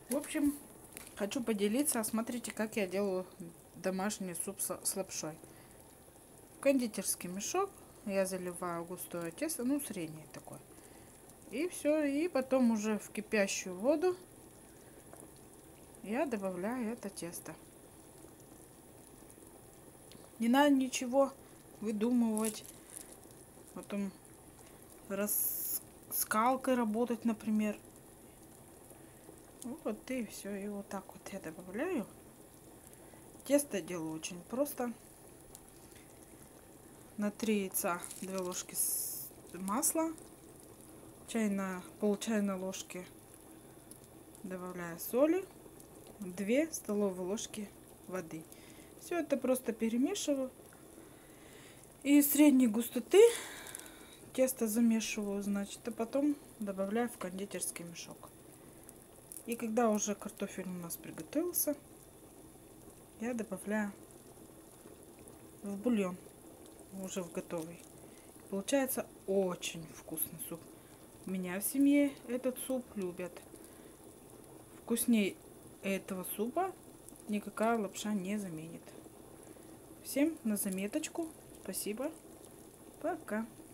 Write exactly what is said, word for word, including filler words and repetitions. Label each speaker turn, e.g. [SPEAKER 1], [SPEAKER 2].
[SPEAKER 1] В общем, хочу поделиться. Смотрите, как я делаю домашний суп с лапшой. В кондитерский мешок я заливаю густое тесто, ну среднее такое. И все, и потом уже в кипящую воду я добавляю это тесто. Не надо ничего выдумывать, потом раскалкой работать, например. Вот и все, и вот так вот я добавляю. Тесто делаю очень просто. На три яйца две ложки масла, чайная, пол чайной ложки добавляю соли, две столовые ложки воды. Все это просто перемешиваю. И средней густоты тесто замешиваю, значит, а потом добавляю в кондитерский мешок. И когда уже картофель у нас приготовился, я добавляю в бульон, уже в готовый. Получается очень вкусный суп. У меня в семье этот суп любят. Вкуснее этого супа никакая лапша не заменит. Всем на заметочку. Спасибо. Пока.